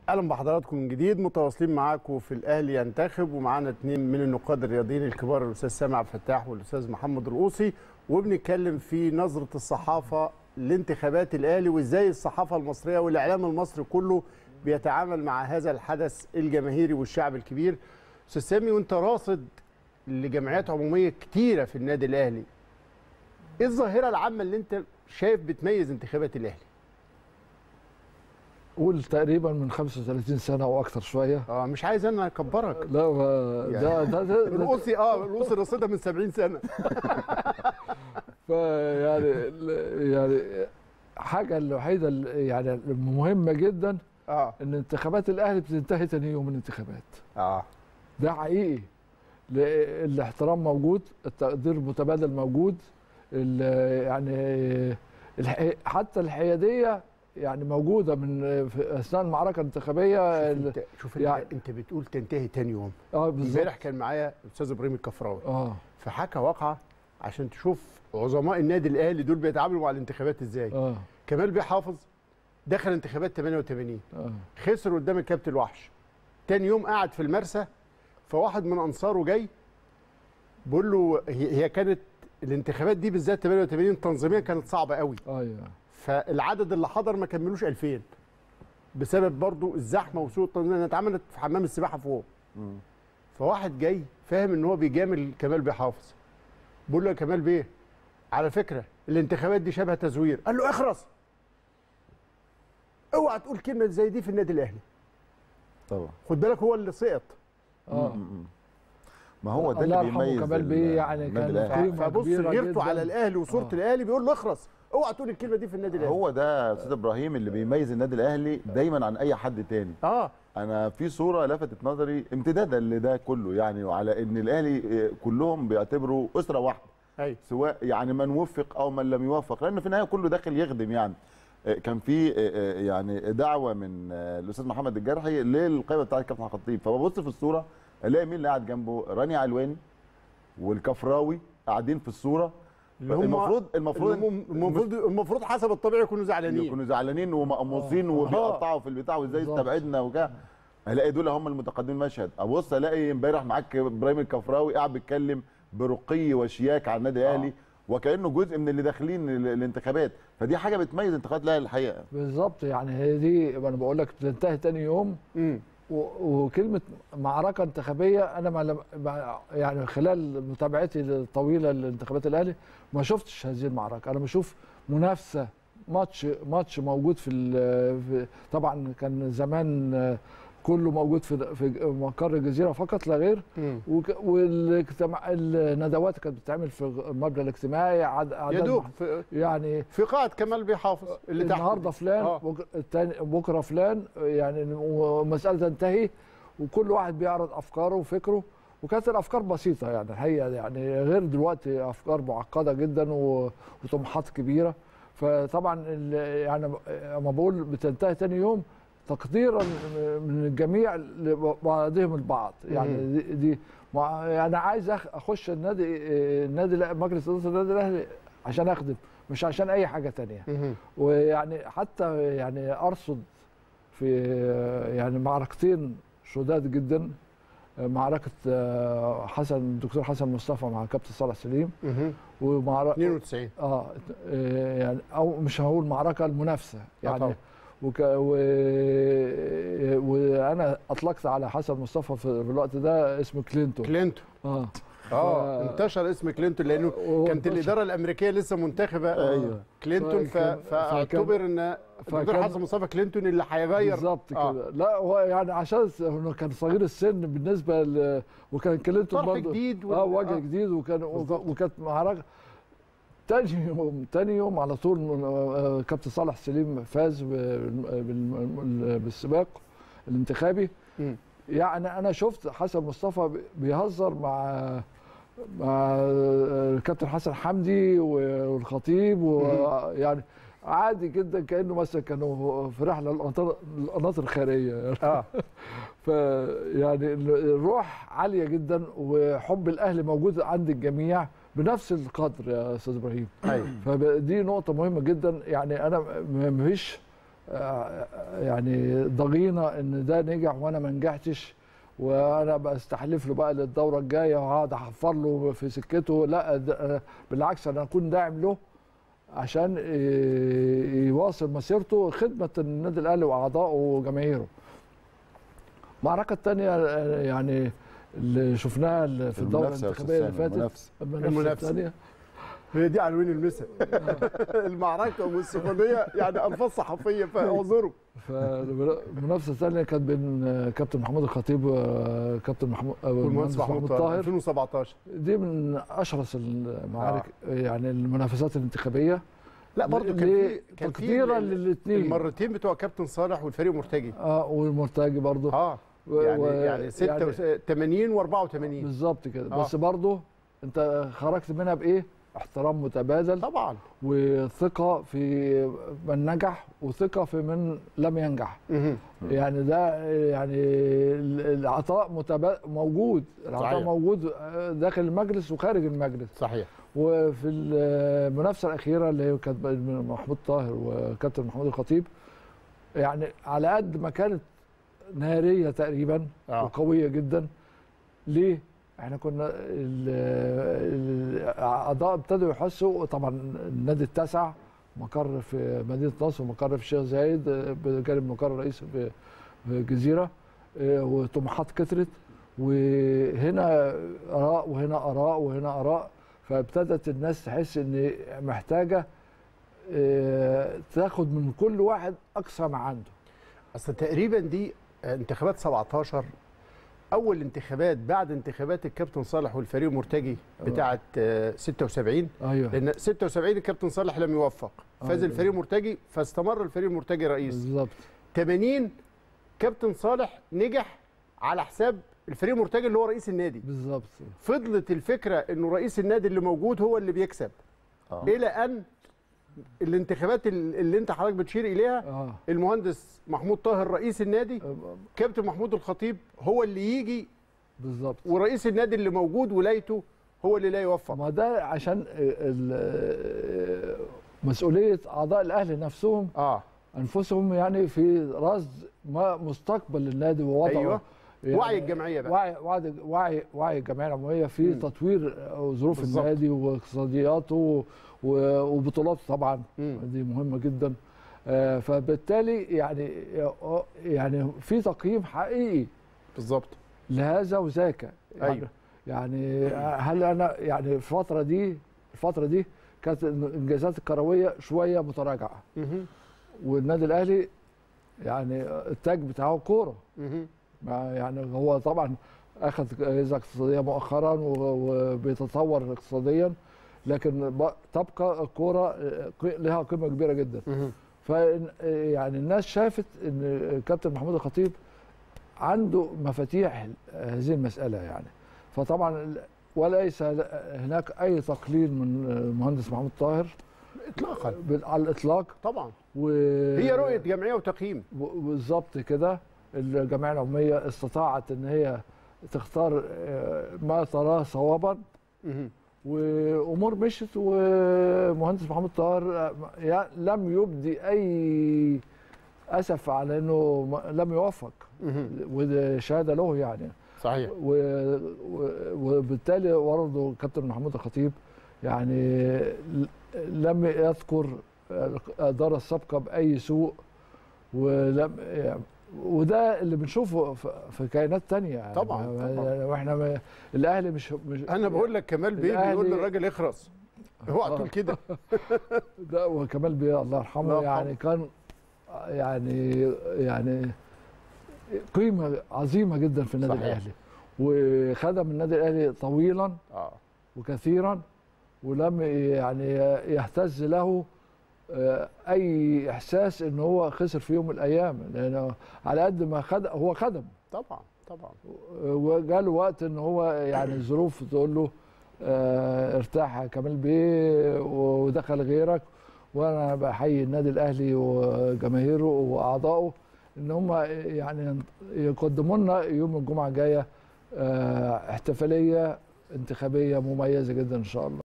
اهلا بحضراتكم من جديد، متواصلين معاكم في الاهلي ينتخب، ومعانا اثنين من النقاد الرياضيين الكبار، الاستاذ سامي عبد الفتاح والاستاذ محمد القوصي، وبنتكلم في نظره الصحافه لانتخابات الاهلي وازاي الصحافه المصريه والاعلام المصري كله بيتعامل مع هذا الحدث الجماهيري والشعب الكبير. استاذ سامي، وانت راصد لجمعيات عموميه كتيره في النادي الاهلي، ايه الظاهره العامه اللي انت شايف بتميز انتخابات الاهلي؟ قول تقريبا من 35 سنه او اكتر شويه. مش عايز انا اكبرك. لا ده القوصي القوصي رصيدها من 70 سنه. يعني حاجه الوحيده يعني المهمه جدا ان انتخابات الاهلي بتنتهي ثاني يوم من الانتخابات. ده حقيقي. الاحترام موجود، التقدير المتبادل موجود، يعني حتى الحياديه يعني موجوده من في اثناء المعركه الانتخابيه. شوف انت بتقول تنتهي تاني يوم. بالظبط. امبارح كان معايا الاستاذ ابراهيم الكفراوي فحكى واقعه عشان تشوف عظماء النادي الاهلي دول بيتعاملوا مع الانتخابات ازاي. كمال بيحافظ دخل انتخابات 88 خسر قدام الكابتن الوحش. تاني يوم قعد في المرسى، فواحد من انصاره جاي بيقول له هي كانت الانتخابات دي بالذات 88 تنظيميا كانت صعبه قوي. فالعدد اللي حضر ما كملوش 2000 بسبب برضو الزحمه وسوء التنظيم، انها اتعملت في حمام السباحه فوق. فواحد جاي فاهم ان هو بيجامل كمال بيحافظ، بيقول له يا كمال بيه على فكره الانتخابات دي شبه تزوير. قال له اخرس، اوعى تقول كلمه زي دي في النادي الاهلي. طبعا خد بالك هو اللي سقط. ما هو ده اللي بيميز كمال بيه، يعني كان فبص غيرته على الاهلي وصوره الاهلي، بيقول له اخرس، اوعى تقول الكلمه دي في النادي الاهلي. هو ده استاذ ابراهيم اللي بيميز النادي الاهلي دايما عن اي حد تاني. انا في صوره لفتت نظري امتدادا لده كله، يعني وعلى ان الاهلي كلهم بيعتبروا اسره واحده. سواء يعني من وفق او من لم يوفق، لان في النهايه كله داخل يخدم. يعني كان في يعني دعوه من الاستاذ محمد الجرحي للقائمه بتاعت الكابتن الخطيب، فببص في الصوره الاقي مين اللي قاعد جنبه؟ راني علواني والكفراوي قاعدين في الصوره. المفروض حسب الطبيعي يكونوا زعلانين ومقموصين وبيقطعوا في البتاع وازاي استبعدنا وكده. الاقي دول هم المتقدمين المشهد. ابص الاقي امبارح معاك ابراهيم الكفراوي قاعد بيتكلم برقي وشياكه على النادي الاهلي وكانه جزء من اللي داخلين الانتخابات. فدي حاجه بتميز انتخابات الاهلي الحقيقه. بالظبط. يعني هي دي انا بقول لك بتنتهي ثاني يوم. وكلمه معركه انتخابيه، انا يعني خلال متابعتي الطويله لانتخابات الاهلي ما شفتش هذه المعركه. انا بشوف منافسه، ماتش موجود في طبعا كان زمان كله موجود في مقر الجزيره فقط لا غير. والندوات كانت بتتعمل في المبنى الاجتماعي يدوق يعني في قاعه كمال بيحافظ اللي تحت النهارده فلان بكره فلان، يعني ومساله تنتهي وكل واحد بيعرض افكاره وفكره. وكانت الافكار بسيطه يعني الحقيقه، يعني غير دلوقتي افكار معقده جدا وطموحات كبيره. فطبعا يعني لما بقول بتنتهي ثاني يوم تقديرا من الجميع لبعضهم البعض. يعني دي يعني عايز اخش النادي مجلس اداره النادي الاهلي عشان اخدم، مش عشان اي حاجه ثانيه. ويعني حتى يعني ارصد في يعني معركتين شداد جدا. معركه الدكتور حسن مصطفى مع كابتن صالح سليم، ومعركه 92 يعني او مش هقول معركه، المنافسه يعني. وانا اطلقت على حسن مصطفى في الوقت ده اسم كلينتون. انتشر اسم كلينتون لانه كانت الاداره الامريكيه لسه منتخبه كلينتون، فاعتبر ان الدكتور حسن مصطفى كلينتون اللي هيغير بالظبط كده. لا هو يعني عشان كان صغير السن بالنسبه وكان كلينتون برضه جديد وجه جديد، وكانت معركه. تاني يوم على طول كابتن صالح سليم فاز بالسباق الانتخابي. يعني انا شفت حسن مصطفى بيهزر مع الكابتن حسن حمدي والخطيب، ويعني عادي جدا كانه مثلا كانوا في رحله القناطر الخيريه. فيعني الروح عاليه جدا وحب الاهلي موجود عند الجميع بنفس القدر يا استاذ ابراهيم. فدي نقطه مهمه جدا. يعني انا مفيش يعني ضغينه ان ده نجح وانا ما نجحتش، وانا بستحلف له بقى للدوره الجايه وهقعد احفر له في سكته. لا بالعكس، انا اكون داعم له عشان يواصل مسيرته خدمه النادي الاهلي واعضائه وجماهيره. المعركه الثانيه يعني اللي شفناها في الدوره الانتخابيه اللي فاتت، المنافسه الثانيه هي دي عنوان المسا. المعركه والسخونيه يعني الفاظ صحفيه، فاعذروا. فالمنافسه الثانيه كانت بين كابتن محمود الخطيب وكابتن والمهندس محمود طاهر 2017. دي من اشرس المعارك يعني المنافسات الانتخابيه. لا برضه كان تقديرا للاثنين المرتين بتوع كابتن صالح والفريق مرتجي. والمرتجي برضه يعني 86 و84 بالظبط كده. بس برضه انت خرجت منها بايه؟ احترام متبادل طبعا، وثقه في من نجح وثقه في من لم ينجح. يعني ده يعني العطاء موجود، العطاء صحيح. موجود داخل المجلس وخارج المجلس. صحيح. وفي المنافسه الاخيره اللي هي كانت بين محمود طاهر وكابتن محمود الخطيب، يعني على قد ما كانت ناريه تقريبا وقويه جدا. ليه؟ احنا كنا الاعضاء ابتدوا يحسوا. طبعا النادي اتسع، مقر في مدينه نصر ومقر في الشيخ زايد بجانب مقر الرئيسي في الجزيره، وطموحات كثرت، وهنا اراء وهنا اراء وهنا اراء. فابتدت الناس تحس ان محتاجه تاخد من كل واحد اقصى ما عنده. اصل تقريبا دي انتخابات 17 اول انتخابات بعد انتخابات الكابتن صالح والفريق مرتجي بتاعه 76. ايوه، لان 76 الكابتن صالح لم يوفق، فاز الفريق مرتجي فاستمر الفريق مرتجي رئيس. بالظبط. 80 كابتن صالح نجح على حساب الفريق مرتجي اللي هو رئيس النادي. بالظبط. فضلت الفكره انه رئيس النادي اللي موجود هو اللي بيكسب الى ان الانتخابات اللي انت حضرتك بتشير اليها المهندس محمود طاهر رئيس النادي، كابتن محمود الخطيب هو اللي يجي بالظبط، ورئيس النادي اللي موجود ولايته هو اللي لا يوفق. ما ده عشان مسؤوليه اعضاء الاهلي نفسهم انفسهم، يعني في رصد ما مستقبل النادي ووضعه. ايوه، يعني وعي الجمعيه بقى، وعي الجمعيه العموميه في تطوير ظروف النادي واقتصادياته وبطولاته طبعا. دي مهمه جدا. فبالتالي يعني في تقييم حقيقي بالظبط لهذا وذاك. ايوه، يعني هل انا يعني الفتره دي كانت الانجازات الكرويه شويه متراجعه، والنادي الاهلي يعني التاج بتاعه كوره. يعني هو طبعا اخذ جائزه اقتصاديه مؤخرا وبيتطور اقتصاديا، لكن تبقى الكوره لها قيمه كبيره جدا. يعني الناس شافت ان الكابتن محمود الخطيب عنده مفاتيح هذه المساله يعني. فطبعا وليس هناك اي تقليل من المهندس محمود طاهر اطلاقا، على الاطلاق طبعا. هي رؤيه جمعيه وتقييم. بالظبط كده. الجمعيه العموميه استطاعت ان هي تختار ما تراه صوابا، وامور مشت، ومهندس محمود طاهر لم يبدي اي اسف على انه لم يوفق، وده شهاده له يعني. صحيح. وبالتالي برضه كابتن محمود الخطيب يعني لم يذكر الاداره السابقه باي سوء، وده اللي بنشوفه في كيانات تانية يعني. طبعا. واحنا الاهلي مش انا بقول لك كمال بيه بيقول للراجل اخرس، اوعى تقول كده. ده وكمال بيه الله يرحمه يعني كان يعني قيمه عظيمه جدا في النادي الاهلي، وخدم النادي الاهلي طويلا وكثيرا، ولم يعني يهتز له اي احساس ان هو خسر في يوم من الايام، لانه على قد ما هو خدم طبعا. وجاله وقت ان هو يعني الظروف تقول له ارتاح يا كمال بيه ودخل غيرك. وانا بحيي النادي الاهلي وجماهيره واعضائه ان هم يعني يقدموا لنا يوم الجمعه الجايه احتفاليه انتخابيه مميزه جدا ان شاء الله.